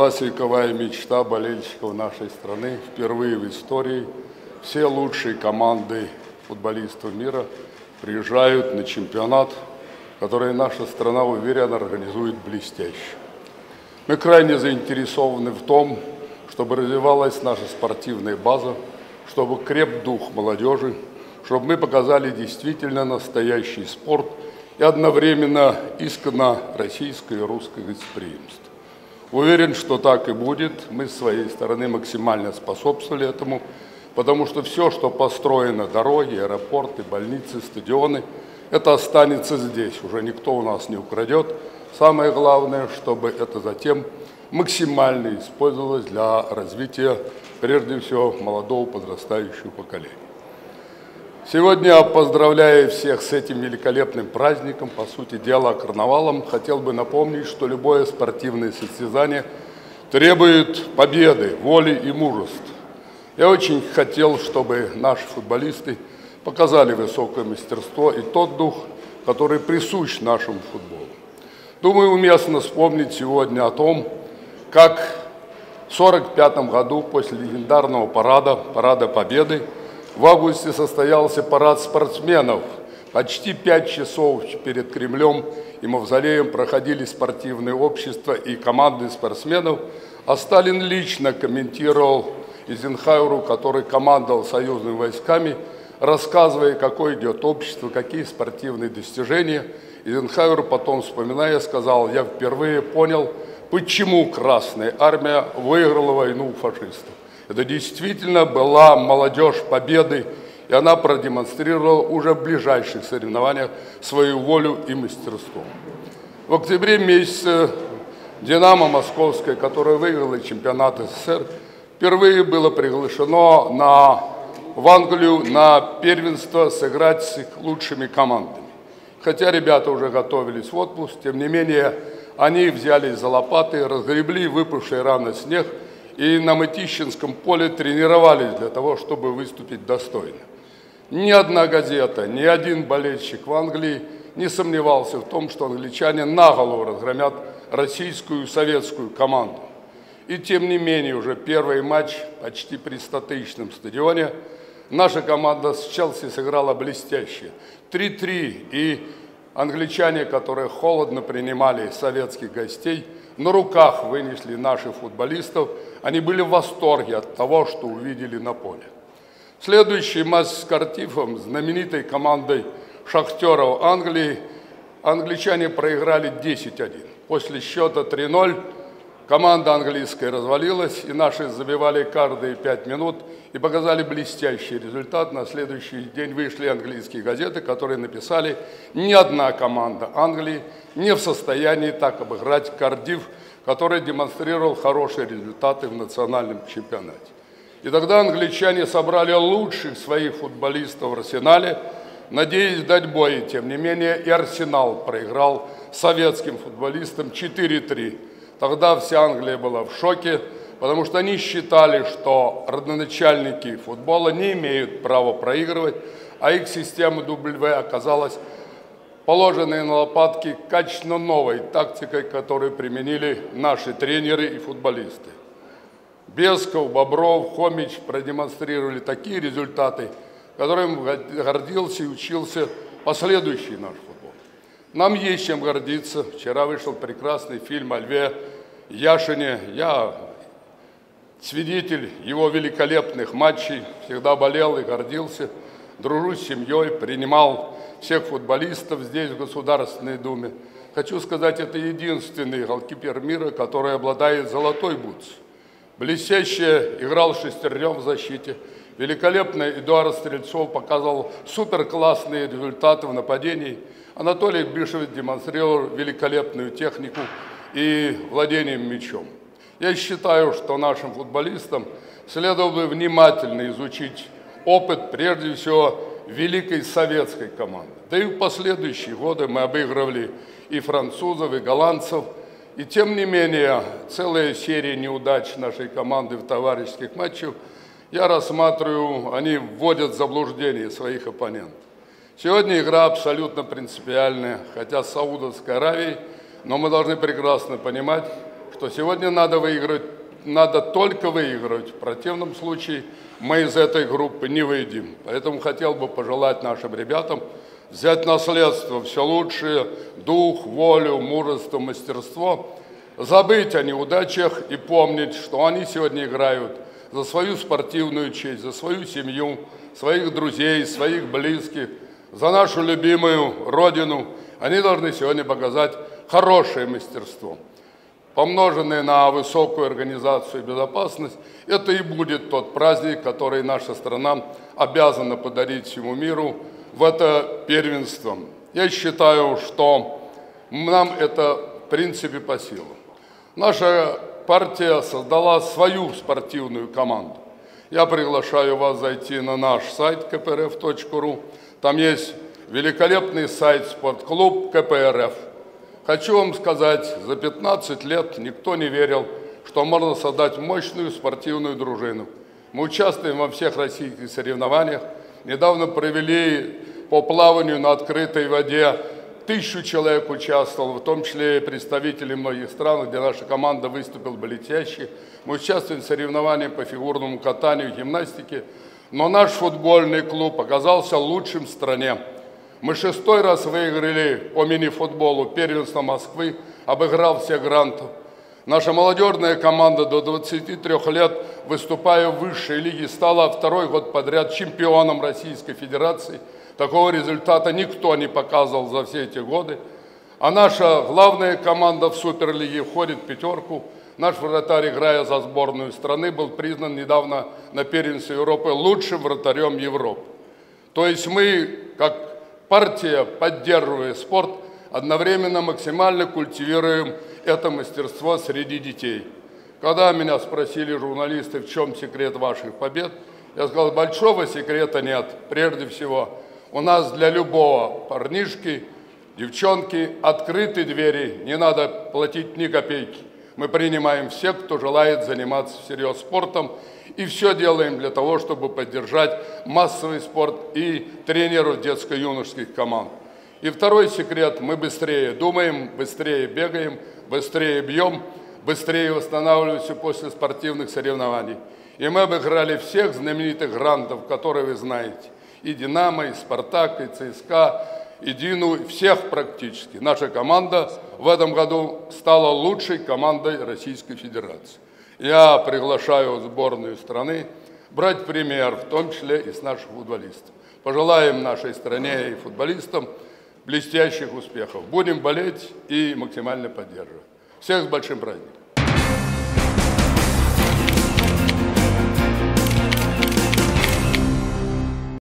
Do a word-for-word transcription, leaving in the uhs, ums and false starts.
сбылась вековая мечта болельщиков нашей страны. Впервые в истории все лучшие команды футболистов мира приезжают на чемпионат, который наша страна, уверенно, организует блестяще. Мы крайне заинтересованы в том, чтобы развивалась наша спортивная база, чтобы креп дух молодежи, чтобы мы показали действительно настоящий спорт и одновременно исконно российское и русское гостеприимство. Уверен, что так и будет. Мы с своей стороны максимально способствовали этому, потому что все, что построено, дороги, аэропорты, больницы, стадионы, это останется здесь. Уже никто у нас не украдет. Самое главное, чтобы это затем максимально использовалось для развития, прежде всего, молодого подрастающего поколения. Сегодня я поздравляю всех с этим великолепным праздником, по сути дела карнавалом. Хотел бы напомнить, что любое спортивное состязание требует победы, воли и мужества. Я очень хотел, чтобы наши футболисты показали высокое мастерство и тот дух, который присущ нашему футболу. Думаю, уместно вспомнить сегодня о том, как в сорок пятом году после легендарного парада, парада Победы, в августе состоялся парад спортсменов. Почти пять часов перед Кремлем и Мавзолеем проходили спортивные общества и команды спортсменов, а Сталин лично комментировал Эйзенхауэру, который командовал союзными войсками, рассказывая, какое идет общество, какие спортивные достижения. Эйзенхауэр потом, вспоминая, сказал: «Я впервые понял, почему Красная Армия выиграла войну у фашистов. Это действительно была молодежь победы, и она продемонстрировала уже в ближайших соревнованиях свою волю и мастерство». В октябре месяце «Динамо» Московское, которое выиграло чемпионат СССР, впервые было приглашено на, в Англию на первенство сыграть с их лучшими командами. Хотя ребята уже готовились в отпуск, тем не менее они взялись за лопаты, разгребли выпавший рано снег и на Мытищинском поле тренировались для того, чтобы выступить достойно. Ни одна газета, ни один болельщик в Англии не сомневался в том, что англичане наголову разгромят российскую и советскую команду. И тем не менее, уже первый матч почти при стотысячном стадионе наша команда с Челси сыграла блестяще. три-три, и англичане, которые холодно принимали советских гостей, на руках вынесли наших футболистов. Они были в восторге от того, что увидели на поле. Следующий матч с Картифом, знаменитой командой шахтеров Англии, англичане проиграли десять один. После счета три-ноль команда английская развалилась, и наши забивали каждые пять минут и показали блестящий результат. На следующий день вышли английские газеты, которые написали: ни одна команда Англии не в состоянии так обыграть Кардифф, который демонстрировал хорошие результаты в национальном чемпионате. И тогда англичане собрали лучших своих футболистов в арсенале, надеясь дать бой. Тем не менее, и Арсенал проиграл советским футболистам четыре-три. Тогда вся Англия была в шоке, потому что они считали, что родоначальники футбола не имеют права проигрывать, а их система дабл ю оказалась положенной на лопатки качественно новой тактикой, которую применили наши тренеры и футболисты. Бесков, Бобров, Хомич продемонстрировали такие результаты, которым гордился и учился последующий наш футбол. Нам есть чем гордиться. Вчера вышел прекрасный фильм о Льве Яшине. Я свидетель его великолепных матчей, всегда болел и гордился. Дружу с семьей, принимал всех футболистов здесь, в Государственной Думе. Хочу сказать, это единственный голкипер мира, который обладает золотой бутс. Блестяще играл шестернем в защите. Великолепно Эдуард Стрельцов показывал суперклассные результаты в нападении. Анатолий Бишев демонстрировал великолепную технику и владение мячом. Я считаю, что нашим футболистам следовало бы внимательно изучить опыт, прежде всего, великой советской команды. Да и в последующие годы мы обыгрывали и французов, и голландцев. И тем не менее, целая серия неудач нашей команды в товарищеских матчах, я рассматриваю, они вводят в заблуждение своих оппонентов. Сегодня игра абсолютно принципиальная, хотя с Саудовской Аравией, но мы должны прекрасно понимать, что сегодня надо выиграть, надо только выигрывать. В противном случае мы из этой группы не выйдем. Поэтому хотел бы пожелать нашим ребятам взять наследство все лучшее, дух, волю, мужество, мастерство, забыть о неудачах и помнить, что они сегодня играют за свою спортивную честь, за свою семью, своих друзей, своих близких, за нашу любимую Родину. Они должны сегодня показать хорошее мастерство, помноженное на высокую организацию и безопасность. Это и будет тот праздник, который наша страна обязана подарить всему миру в это первенство. Я считаю, что нам это в принципе по силам. Наша партия создала свою спортивную команду. Я приглашаю вас зайти на наш сайт ка пэ эр эф точка ру. Там есть великолепный сайт «Спортклуб ка пэ эр эф». Хочу вам сказать, за пятнадцать лет никто не верил, что можно создать мощную спортивную дружину. Мы участвуем во всех российских соревнованиях. Недавно провели по плаванию на открытой воде. Тысячу человек участвовало, в том числе и представители многих стран, где наша команда выступила блестяще. Мы участвуем в соревнованиях по фигурному катанию, гимнастике. Но наш футбольный клуб оказался лучшим в стране. Мы шестой раз выиграли по мини-футболу первенство Москвы, обыграв всех грантов. Наша молодежная команда до двадцати трёх лет, выступая в высшей лиге, стала второй год подряд чемпионом Российской Федерации. Такого результата никто не показывал за все эти годы. А наша главная команда в Суперлиге входит в пятерку. Наш вратарь, играя за сборную страны, был признан недавно на первенстве Европы лучшим вратарем Европы. То есть мы, как партия, поддерживая спорт, одновременно максимально культивируем это мастерство среди детей. Когда меня спросили журналисты, в чем секрет ваших побед, я сказал, большого секрета нет. Прежде всего, у нас для любого парнишки, девчонки открыты двери, не надо платить ни копейки. Мы принимаем всех, кто желает заниматься всерьез спортом, и все делаем для того, чтобы поддержать массовый спорт и тренеров детско-юношеских команд. И второй секрет, мы быстрее думаем, быстрее бегаем, быстрее бьем, быстрее восстанавливаемся после спортивных соревнований. И мы обыграли всех знаменитых грантов, которые вы знаете. И «Динамо», и «Спартак», и «цэ эс ка а», и «Дину», всех практически. Наша команда в этом году стала лучшей командой Российской Федерации. Я приглашаю сборную страны брать пример, в том числе и с наших футболистов. Пожелаем нашей стране и футболистам блестящих успехов. Будем болеть и максимально поддерживать. Всех с большим праздником.